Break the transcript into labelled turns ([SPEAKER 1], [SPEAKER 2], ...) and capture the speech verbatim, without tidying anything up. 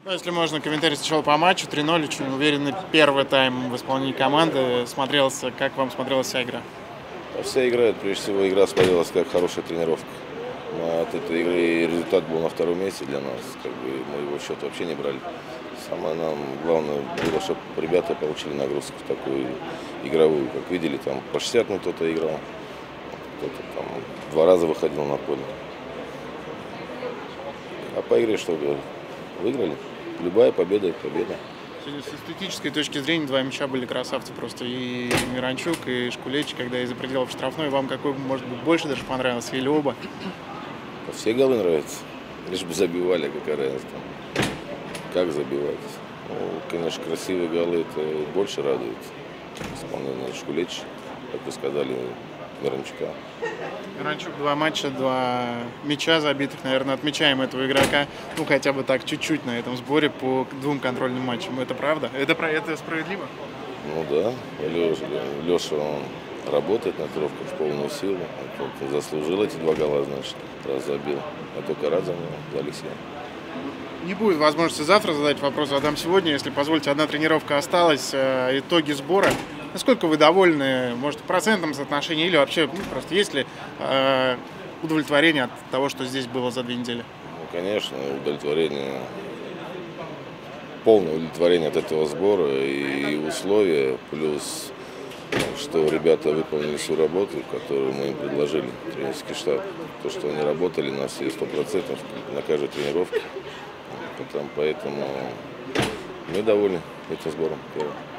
[SPEAKER 1] Ну, если можно, комментарий сначала по матчу. три ноль, очень уверенный первый тайм в исполнении команды. Смотрелся, как вам смотрелась вся игра?
[SPEAKER 2] А Все играют, прежде всего, игра смотрелась как хорошая тренировка. Но от этой игры результат был на втором месте для нас. Как бы мы его в счет вообще не брали. Самое нам главное было, чтобы ребята получили нагрузку такую игровую. Как видели, там по шестьдесят минут кто-то играл, кто-то там два раза выходил на поле. А по игре что говорить? Выиграли. Любая победа – это победа.
[SPEAKER 1] Сегодня с эстетической точки зрения два мяча были красавцы просто. И Миранчук, и Шкулевич, когда из-за пределов штрафной. Вам какой, может быть, больше даже понравился или оба?
[SPEAKER 2] Все голы нравятся. Лишь бы забивали, какая разница. Как забивать? Ну, конечно, красивые голы это больше радует. Исполнение Шкулевича, как вы сказали, Миранчука.
[SPEAKER 1] Миранчук два матча, два мяча забитых, наверное, отмечаем этого игрока, ну, хотя бы так, чуть-чуть на этом сборе по двум контрольным матчам. Это правда? Это, про это справедливо?
[SPEAKER 2] Ну да, Леша, Леша он работает на тренировках в полную силу. Он заслужил эти два гола, значит, раз забил. Я только рад за него, за Алексея.
[SPEAKER 1] Не будет возможности завтра задать вопрос, задам сегодня. Если позволите, одна тренировка осталась, э, итоги сбора. Насколько вы довольны, может, в процентном соотношении или вообще, ну, просто есть ли э, удовлетворение от того, что здесь было за две недели?
[SPEAKER 2] Ну, конечно, удовлетворение, полное удовлетворение от этого сбора и условия, плюс, что ребята выполнили всю работу, которую мы им предложили, тренерский штаб. То, что они работали на все сто процентов на каждой тренировке. Поэтому мы довольны этим сбором.